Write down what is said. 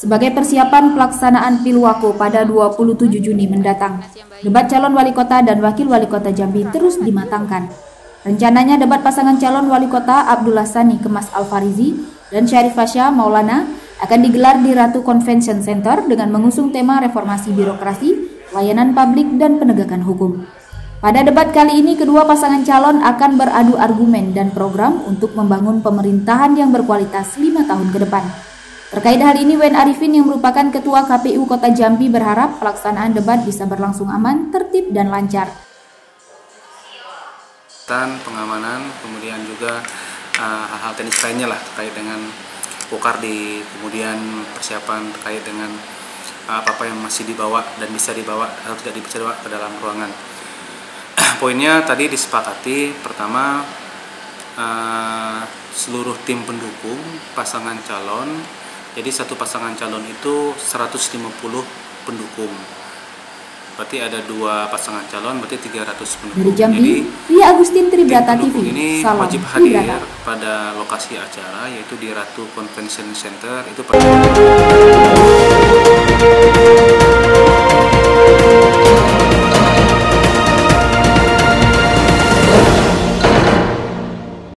sebagai persiapan pelaksanaan Pilwako pada 27 Juni mendatang. Debat calon wali kota dan wakil wali kota Jambi terus dimatangkan. Rencananya debat pasangan calon wali kota Abdullah Sani Kemas Alfarizi dan Syarif Fasya Maulana akan digelar di Ratu Convention Center dengan mengusung tema reformasi birokrasi, layanan publik, dan penegakan hukum. Pada debat kali ini, kedua pasangan calon akan beradu argumen dan program untuk membangun pemerintahan yang berkualitas 5 tahun ke depan. Terkait hal ini, Wen Arifin yang merupakan Ketua KPU Kota Jambi berharap pelaksanaan debat bisa berlangsung aman, tertib, dan lancar. Pengamanan, kemudian juga hal-hal teknis lainnya lah terkait dengan Pokardi, kemudian persiapan terkait dengan apa-apa yang masih dibawa dan bisa dibawa atau tidak bisa dibawa ke dalam ruangan. Poinnya tadi disepakati, pertama seluruh tim pendukung pasangan calon, jadi satu pasangan calon itu 150 pendukung. Berarti ada dua pasangan calon, berarti 300 pendukung. Dari Jambi, Ria Agustin, Tribrata TV. Ini Salam wajib hadir Tribrata pada lokasi acara, yaitu di Ratu Convention Center. Itu pada